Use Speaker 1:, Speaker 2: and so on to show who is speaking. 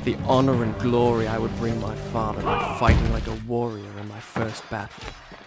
Speaker 1: The honor and glory I would bring my father by fighting like a warrior in my first battle.